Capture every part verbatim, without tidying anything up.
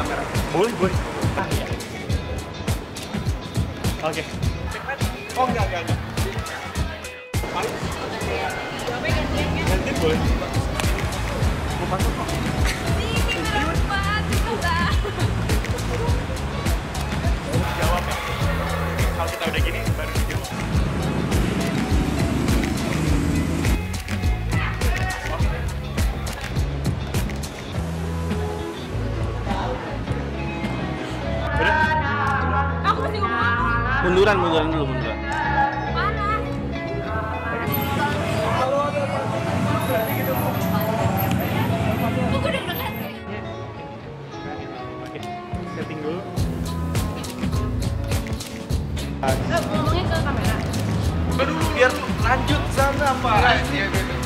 kamera. Boleh, boleh. Ah, iya. Oke. Okay. Oh, enggak, enggak, enggak. Paling. Gantiin boleh. Mau masuk kok. Jawab ya. Kalau kita udah gini, baru dijawab. Aku masih ngomong apa? Munduran, munduran dulu, munduran. Mana? Tunggu deh, udah lihat. Oke, setting dulu. Eh, ngomongnya ke kamera. Aduh, biar lanjut sana, Pak. Iya, iya, iya.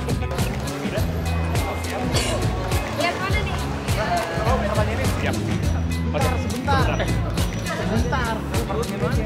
Lihat mana nih? Oh, kapan ini? Siap. Oke, sebentar. Bentar, perut gimana?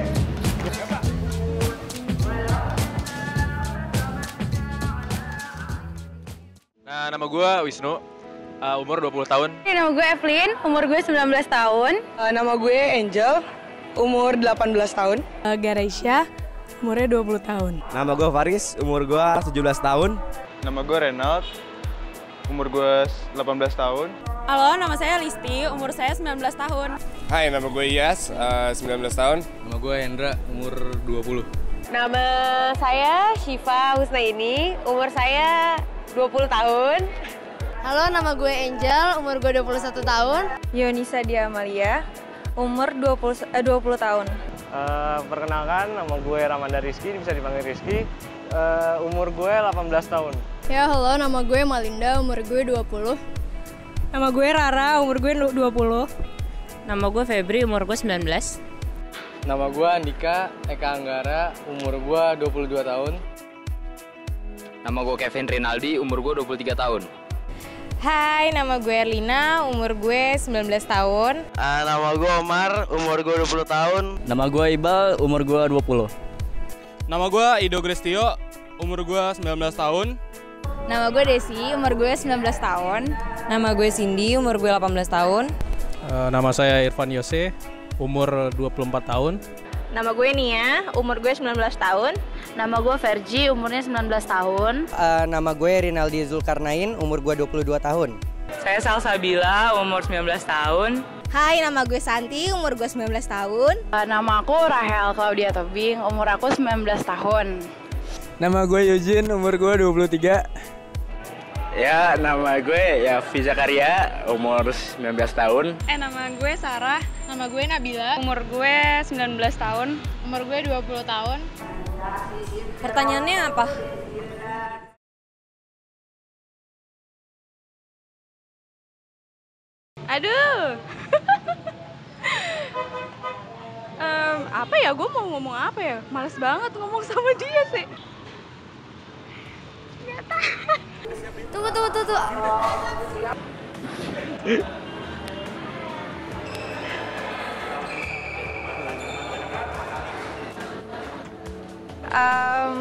Nah, nama gue Wisnu, uh, umur dua puluh tahun. Nama gue Evelyn, umur gue sembilan belas tahun. Uh, nama gue Angel, umur delapan belas tahun. Uh, Garesha, umurnya dua puluh tahun. Nama gue Faris, umur gue tujuh belas tahun. Nama gue Renald, umur gue delapan belas tahun. Halo, nama saya Listi, umur saya sembilan belas tahun. Hai, nama gue Iyas, uh, sembilan belas tahun. Nama gue Hendra, umur dua puluh. Nama saya Syifa Husnaini, umur saya dua puluh tahun. Halo, nama gue Angel, umur gue dua puluh satu tahun. Yonisa Diamalia, umur dua puluh, eh, dua puluh tahun. Uh, perkenalkan, nama gue Ramanda Rizky, bisa dipanggil Rizky. Uh, umur gue delapan belas tahun. Ya, halo, nama gue Malinda, umur gue dua puluh. Nama gue Rara, umur gue dua puluh. Nama gue Febri, umur gue sembilan belas. Nama gue Andika Eka Anggara, umur gue dua puluh dua tahun. Nama gue Kevin Rinaldi, umur gue dua puluh tiga tahun. Hai, nama gue Erlina, umur gue sembilan belas tahun. Uh, nama gue Omar, umur gue dua puluh tahun. Nama gue Ibal, umur gue dua puluh. Nama gue Ido Grestio, umur gue sembilan belas tahun. Nama gue Desi, umur gue sembilan belas tahun. Nama gue Cindy, umur gue delapan belas tahun. Uh, nama saya Irfan Yose, umur dua puluh empat tahun. Nama gue Nia, umur gue sembilan belas tahun. Nama gue Verji, umurnya sembilan belas tahun. Uh, nama gue Rinaldi Zulkarnain, umur gue dua puluh dua tahun. Saya Salsabila, umur sembilan belas tahun. Hai, nama gue Santi, umur gue sembilan belas tahun. Uh, nama aku Rahel Claudia Tobing, umur aku sembilan belas tahun. Nama gue Eugene, umur gue dua puluh tiga. Ya, nama gue ya Fiza Karya, umur sembilan belas tahun. Eh, nama gue Sarah, nama gue Nabila, umur gue sembilan belas tahun, umur gue dua puluh tahun. Pertanyaannya apa? Aduh. um, apa ya, gue mau ngomong apa ya? Males banget ngomong sama dia sih. Gak tahu. Tunggu, tunggu, tunggu, tunggu. Um,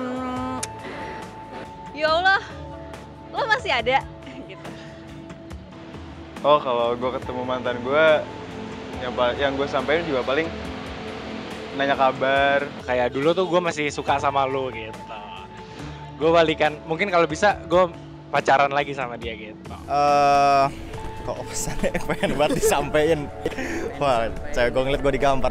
ya Allah, lo masih ada? Gitu. Oh, kalau gue ketemu mantan gue, yang, yang gue sampein juga paling nanya kabar. Kayak dulu tuh gue masih suka sama lo gitu. Gue balikan, mungkin kalau bisa gue pacaran lagi sama dia gitu. Uh, kok pesannya pengen banget disampein. Wah, cewek gue ngeliat gue digampar.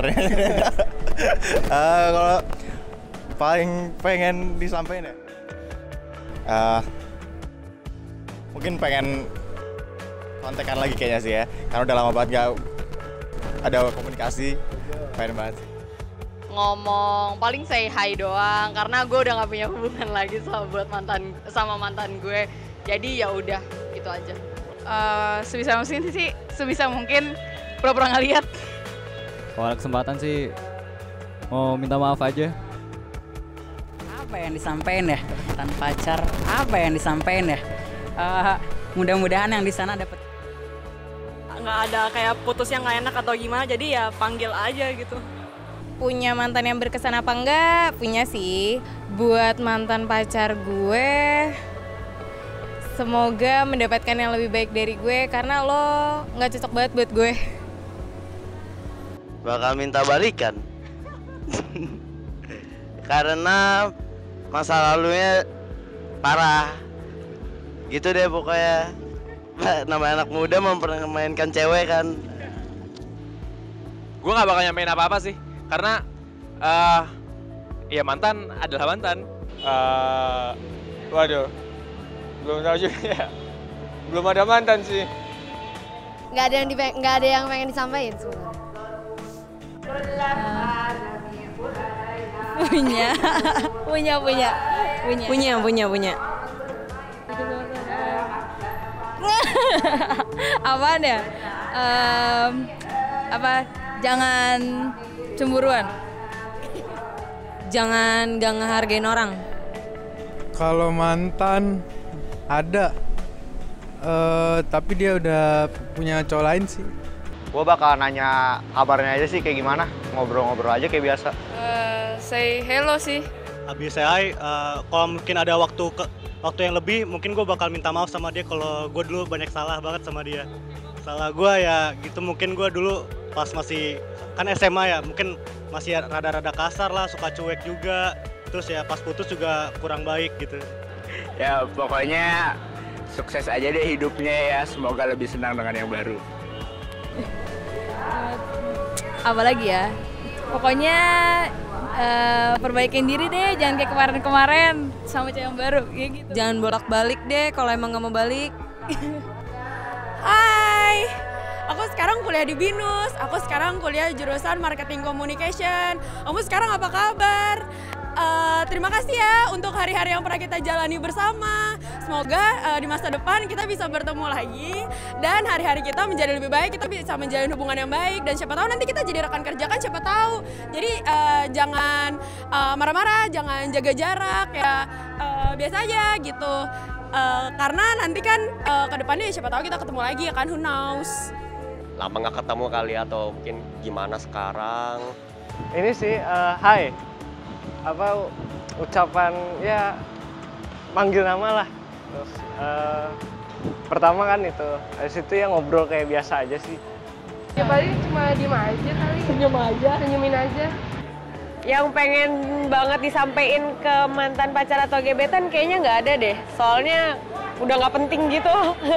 uh, Kalau paling pengen disampein ya, uh, mungkin pengen kontekan lagi kayaknya sih ya. Karena udah lama banget gak ada komunikasi, pengen banget sih. Ngomong paling say hi doang, karena gue udah nggak punya hubungan lagi sama buat mantan sama mantan gue, jadi ya udah gitu aja. Uh, sebisa mungkin sih, sebisa mungkin pura-pura nggak lihat. Kalau ada kesempatan sih mau minta maaf aja. Apa yang disampaikan ya mantan pacar? Apa yang disampaikan ya? Uh, mudah-mudahan yang di sana dapat. Nggak ada kayak putus yang nggak enak atau gimana, jadi ya panggil aja gitu. Punya mantan yang berkesan apa enggak? Punya sih. Buat mantan pacar gue, semoga mendapatkan yang lebih baik dari gue, karena lo nggak cocok banget buat gue. bakal minta balikan. Karena masa lalunya parah. Gitu deh pokoknya. Namanya anak muda mempermainkan cewek kan. Gue nggak bakal nyamain apa-apa sih, karena uh, ya mantan adalah mantan. Uh, waduh, belum tahu juga ya. Belum ada mantan sih. Nggak ada yang di, nggak ada yang pengen disampaikan sebenarnya. Punya, punya, punya, punya, punya, punya, punya. Apaan ya? Um, apa? Jangan cemburuan. Jangan gak ngehargain orang. Kalau mantan ada, uh, tapi dia udah punya cowok lain sih. Gue bakal nanya kabarnya aja sih kayak gimana, ngobrol-ngobrol aja kayak biasa. Uh, say hello sih. Habis say hi, uh, kalau mungkin ada waktu ke, waktu yang lebih, mungkin gue bakal minta maaf sama dia kalau gue dulu banyak salah banget sama dia. Salah gue ya gitu, mungkin gue dulu pas masih kan S M A ya, mungkin masih rada-rada kasar lah, suka cuek juga. Terus ya pas putus juga kurang baik gitu. Ya pokoknya sukses aja deh hidupnya ya, semoga lebih senang dengan yang baru. Apalagi ya, pokoknya uh, perbaikin diri deh, jangan kayak kemarin-kemarin sama cewek yang baru kayak gitu. Jangan bolak-balik deh kalau emang nggak mau balik. Hai, aku sekarang kuliah di BINUS, aku sekarang kuliah jurusan Marketing Communication. Kamu sekarang apa kabar? Uh, terima kasih ya untuk hari-hari yang pernah kita jalani bersama. Semoga uh, di masa depan kita bisa bertemu lagi dan hari-hari kita menjadi lebih baik, kita bisa menjalin hubungan yang baik dan siapa tahu nanti kita jadi rekan kerja kan, siapa tahu. Jadi uh, jangan uh, marah-marah, jangan jaga jarak ya, uh, biasa aja gitu. Uh, karena nanti kan uh, ke depannya siapa tahu kita ketemu lagi ya kan, who knows. Lama nggak ketemu kali atau mungkin gimana sekarang? Ini sih, uh, hai. Apa ucapan ya manggil nama lah. Terus uh, pertama kan itu, habis itu ya ngobrol kayak biasa aja sih. Ya paling cuma diem aja kali. Senyum aja, senyumin aja. Yang pengen banget disampaikan ke mantan pacar atau gebetan kayaknya nggak ada deh. Soalnya udah nggak penting gitu.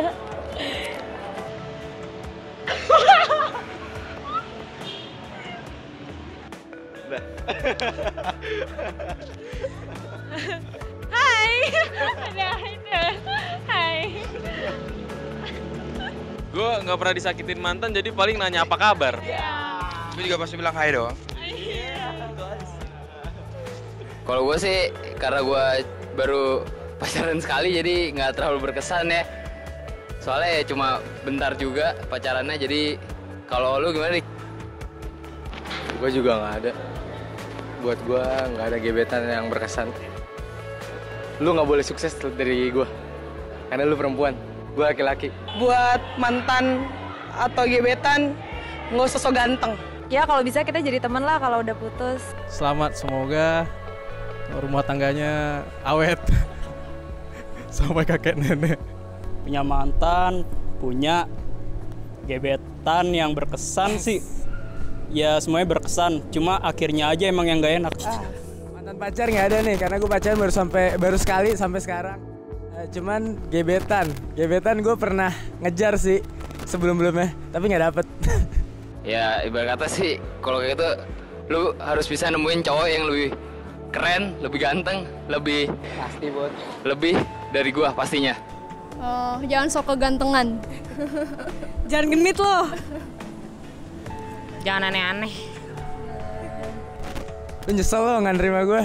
Hai, ada ada, hai. Gue nggak pernah disakitin mantan, jadi paling nanya apa kabar. Gue juga pasti bilang hai doang. Kalau gue sih, karena gue baru pacaran sekali, jadi nggak terlalu berkesan ya. Soalnya ya cuma bentar juga pacarannya, jadi kalau lu gimana, Dik? Gue juga nggak ada. Buat gue nggak ada gebetan yang berkesan. Lu nggak boleh sukses dari gue, karena lu perempuan, gue laki-laki. Buat mantan atau gebetan, nggak usah so ganteng. Ya kalau bisa kita jadi teman lah kalau udah putus. Selamat, semoga rumah tangganya awet sampai kakek nenek. Punya mantan, punya gebetan yang berkesan sih. Ya semuanya berkesan, cuma akhirnya aja emang yang gak enak. Ah, mantan pacar nggak ada nih, karena gue pacaran baru sampai baru sekali sampai sekarang. Uh, cuman gebetan, gebetan gue pernah ngejar sih sebelum-belumnya, tapi nggak dapet. Ya ibarat kata sih, kalau kayak gitu, lu harus bisa nemuin cowok yang lebih keren, lebih ganteng, lebih pasti buat lebih dari gua pastinya. Oh, jangan sok kegantengan. Jangan genit loh. Jangan aneh-aneh. Lu nyesel lo nggak nerima gue.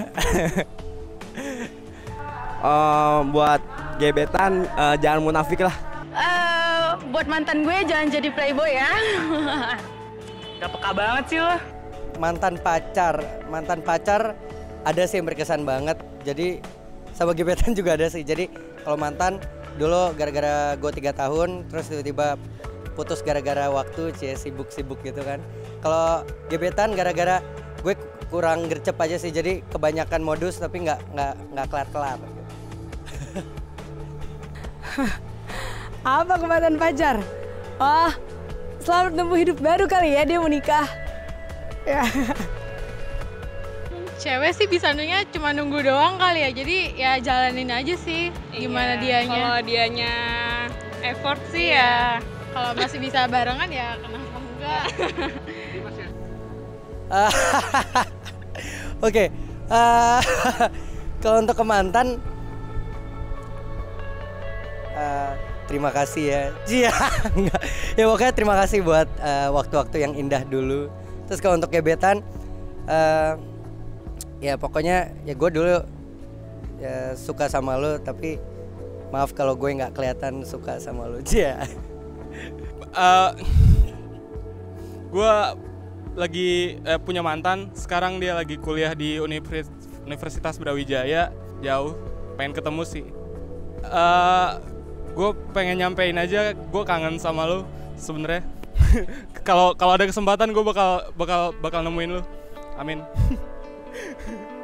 uh, buat gebetan uh, jangan munafik lah. Uh, buat mantan gue jangan jadi playboy ya. Gak peka banget sih lo. Mantan pacar, mantan pacar ada sih yang berkesan banget. Jadi sama gebetan juga ada sih. Jadi kalau mantan dulu gara-gara gue tiga tahun, terus tiba-tiba putus gara-gara waktu, cie sibuk-sibuk gitu kan. Kalau gebetan gara-gara gue kurang gercep aja sih. Jadi kebanyakan modus tapi nggak nggak nggak kelar-kelar. Gitu. Apa ke mantan pacar? Oh, selamat menempuh hidup baru kali ya, dia mau nikah. Ya. Cewek sih bisanya cuma nunggu doang kali ya, jadi ya jalanin aja sih gimana Iya, dianya. kalau dianya effort sih ya. Kalau masih bisa barengan ya kenapa enggak. Oke, eh, kalau untuk ke mantan, eh, terima kasih ya. Iya, enggak. Ya pokoknya terima kasih buat eh, waktu-waktu yang indah dulu. Terus kalau untuk gebetan, eh, ya pokoknya ya gue dulu ya suka sama lo, tapi maaf kalau gue nggak kelihatan suka sama lo. Iya. Uh, gue lagi eh, punya mantan, sekarang dia lagi kuliah di Univers- Universitas Brawijaya, jauh, pengen ketemu sih. Uh, gue pengen nyampein aja, gue kangen sama lo sebenarnya. Kalau kalau ada kesempatan gue bakal bakal bakal nemuin lo. Amin.